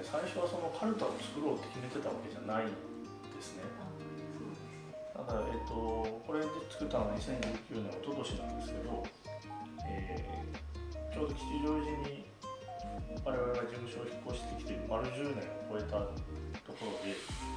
最初はそのカルタを作ろうって決めてたわけじゃないですね。ただ、これで作ったのは2019年、一昨年なんですけど、ちょうど吉祥寺に我々が事務所を引っ越してきて丸10年を超えたところで、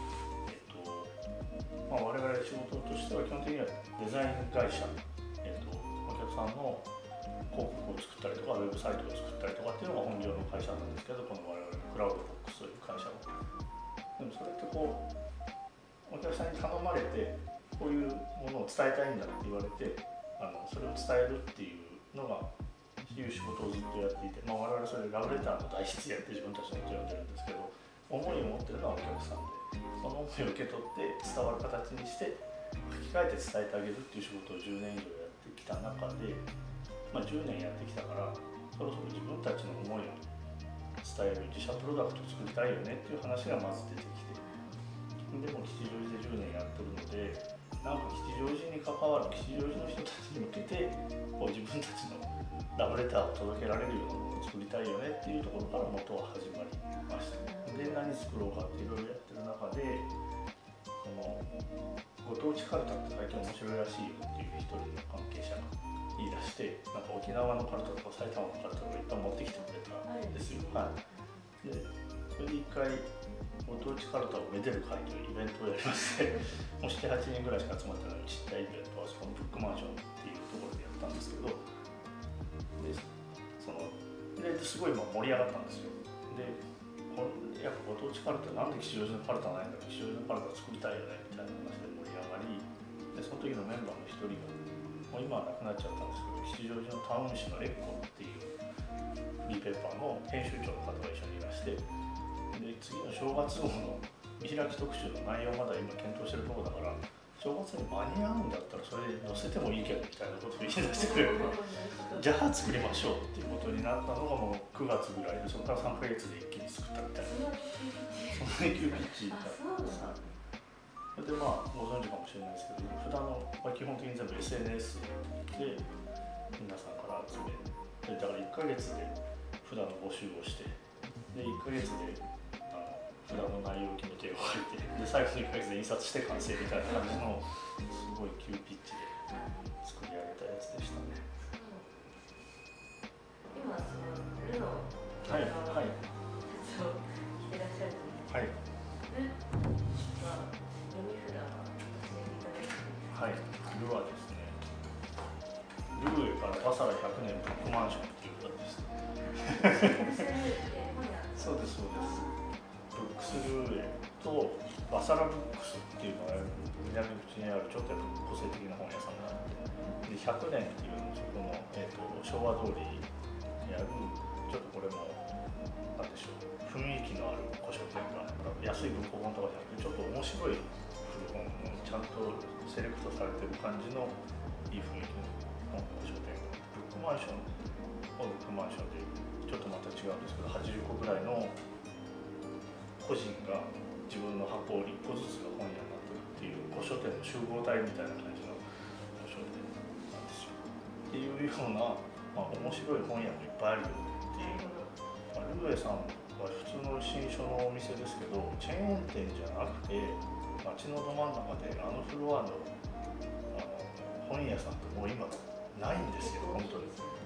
我々仕事としては基本的にはデザイン会社、お客さんの広告を作ったりとかウェブサイトを作ったりとかっていうのが本業の会社なんですけど、この我々のクラウドボックスという会社は。でもそれってこうお客さんに頼まれてこういうものを伝えたいんだって言われて、それを伝えるっていうのがいう仕事をずっとやっていて、我々それラブレターの代筆やって自分たちのことを呼んでるんですけど、思いを持ってるのはお客さんで、その思いを受け取って伝わる形にして書き換えて伝えてあげるっていう仕事を10年以上やってきた中で、10年やってきたからそろそろ自分たちの思いを伝える自社プロダクトを作りたいよねっていう話がまず出てきて、でも吉祥寺で10年やってるので、なんか吉祥寺に関わる吉祥寺の人たちに向けてこう自分たちのラブレターを届けられるようなものを作りたいよねっていうところから元は始まりました。で、何作ろうかっていろいろやってる中で、そのご当地カルタって最近面白いらしいよっていう一人の関係者が言い出して、なんか沖縄のカルタとか埼玉のカルタとかいっぱい持ってきてくれたんですよ。で、それで一回ご当地カルタをめでる会というイベントをやりましてもう7、8人ぐらいしか集まってないちっちゃいイベントはそこのブックマンションっていうところでやったんですけど、ですごい盛り上がったんですよ。で、やっぱご当地カルタなんで吉祥寺のカルタないんだろう、吉祥寺のカルタ作りたいよねみたいな話で盛り上がり、でその時のメンバーの一人がもう今は亡くなっちゃったんですけど、吉祥寺のタウン誌のエッコっていうフリーペーパーの編集長の方が一緒にいらして、で次の正月号の見開き特集の内容まだ今検討してるところだから、正月に間に合うんだったらそれ載せてもいいけどみたいなことを言い出してくれるじゃあ作りましょうっていうことになったのがもう9月ぐらいで、そこから3ヶ月で一気に作ったみたいな、そんなに急ピッチだったんです。それでご存知かもしれないですけど、普段の基本的に全部 SNS で皆さんから集めて、だから1ヶ月で普段の募集をして、で1ヶ月で普段の内容を決めて書いて、で最後の1ヶ月で印刷して完成みたいな感じのすごい急ピッチで作り上げたやつでしたね。 今そのルノーはいはいそうしてらっしゃるんですはいルは読み札は教えていただいてはい、ルはですね、ルーエからバサラ100年ブックマンションっていう歌です。そうですそうです。ブックスルーエとバサラブックスっていうのが南口にあるちょっと個性的な本屋さんがあって、で100年っていうのそこの、昭和通りにあるちょっとこれもなんでしょう、雰囲気のある古書店が安い文庫本とかじゃなくてちょっと面白い古本のちゃんとセレクトされてる感じのいい雰囲気の古書店がブックマンションブックマンションでちょっとまた違うんですけど80個ぐらいの個人が自分の箱を1個ずつが本屋になってるっていう古書店の集合体みたいな感じの古書店なんですよ。っていうような、面白い本屋もいっぱいあるよっていう、ルーエさんは普通の新書のお店ですけどチェーン店じゃなくて街のど真ん中でフロアの本屋さんってもう今ないんですよ本当に。